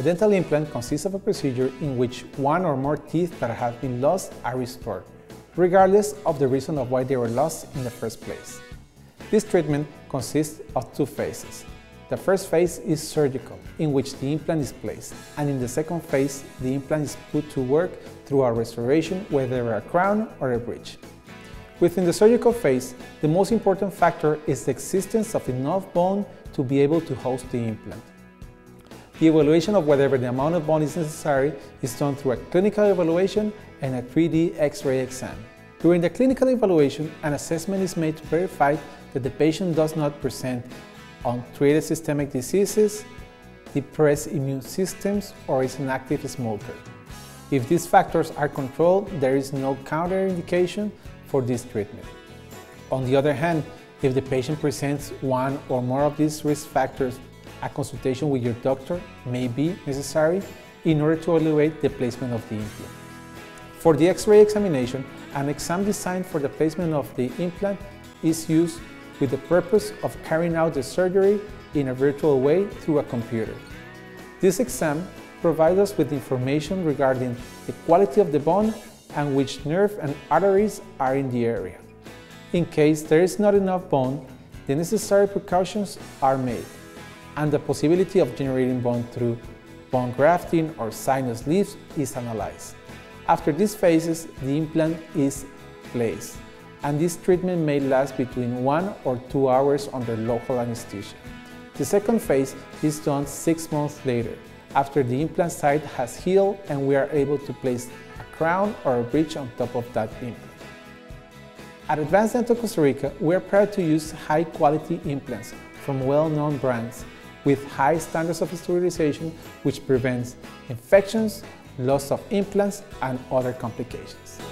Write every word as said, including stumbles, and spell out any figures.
dental implant consists of a procedure in which one or more teeth that have been lost are restored, regardless of the reason of why they were lost in the first place. This treatment consists of two phases. The first phase is surgical, in which the implant is placed, and in the second phase, the implant is put to work through a restoration, whether a crown or a bridge. Within the surgical phase, the most important factor is the existence of enough bone to be able to host the implant. The evaluation of whatever the amount of bone is necessary is done through a clinical evaluation and a three D X-ray exam. During the clinical evaluation, an assessment is made to verify that the patient does not present untreated systemic diseases, depressed immune systems, or is an active smoker. If these factors are controlled, there is no counterindication for this treatment. On the other hand, if the patient presents one or more of these risk factors, a consultation with your doctor may be necessary in order to evaluate the placement of the implant. For the X-ray examination, an exam designed for the placement of the implant is used with the purpose of carrying out the surgery in a virtual way through a computer. This exam provides us with information regarding the quality of the bone and which nerve and arteries are in the area. In case there is not enough bone, the necessary precautions are made, and the possibility of generating bone through bone grafting or sinus lifts is analyzed. After these phases, the implant is placed, and this treatment may last between one or two hours under local anesthesia. The second phase is done six months later, after the implant site has healed and we are able to place a crown or a bridge on top of that implant. At Advanced Dental Costa Rica, we are proud to use high-quality implants from well-known brands with high standards of sterilization, which prevents infections, loss of implants, and other complications.